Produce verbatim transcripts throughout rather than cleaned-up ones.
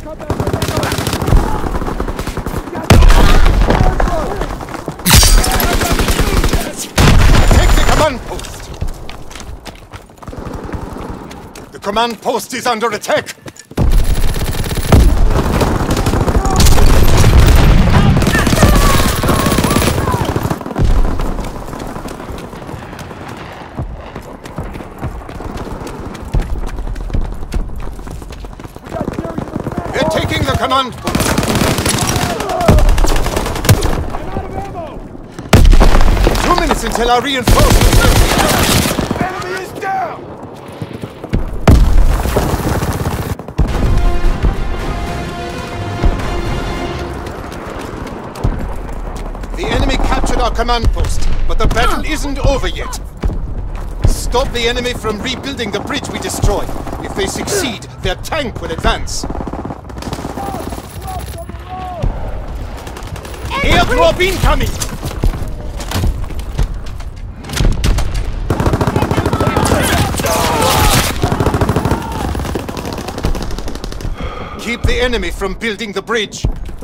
Command post! The command post is under attack! We're taking the command post! Two minutes until our reinforcements are here! Enemy is down! The enemy captured our command post, but the battle isn't over yet. Stop the enemy from rebuilding the bridge we destroyed. If they succeed, their tank will advance. Airdrop incoming! Keep the enemy from building the bridge.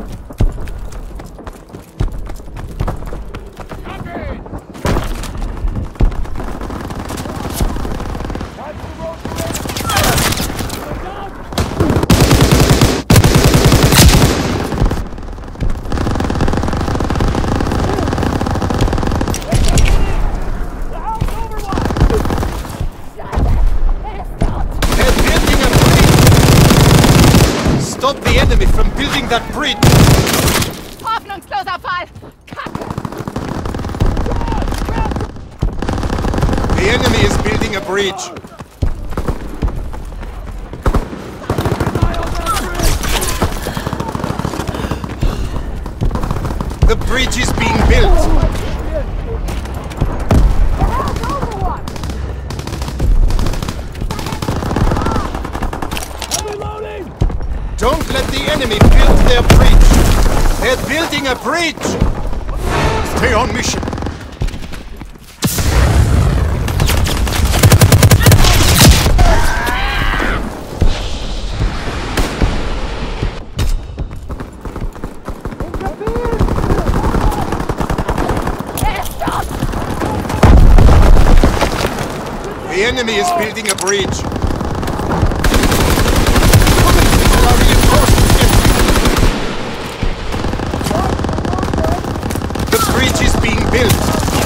Stop the enemy from building that bridge! Hoffnungsloser Fall! Kacke! The enemy is building a bridge. The bridge is being built! Don't let the enemy build their bridge! They're building a bridge! Stay on mission! The enemy is building a bridge! The bridge is being built!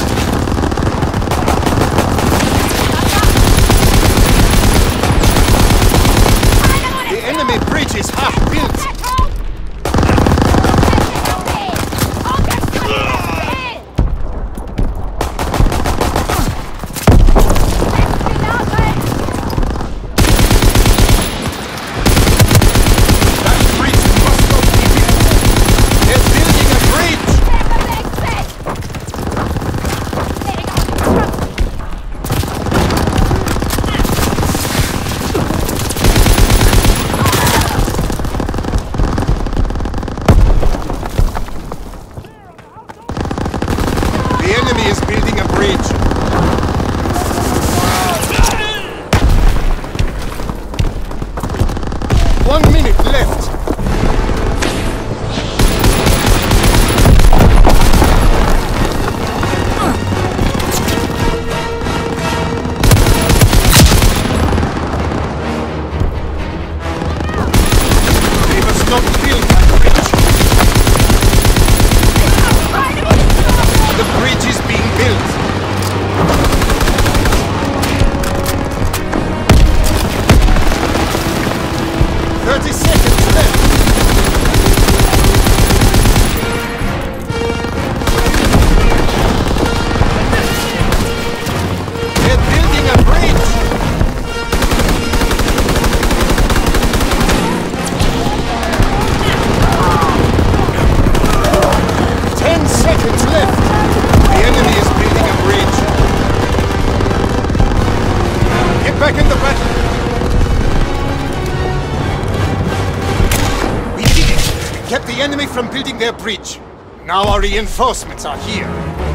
The enemy bridge is half built! The enemy is building a bridge. One minute left. They must not build that bridge. The bridge is being built. Thirty seconds left. They're building a bridge. Ten seconds left. The enemy is building a bridge. Get back in the battle. We did it. We kept the enemy from building their bridge. Now our reinforcements are here.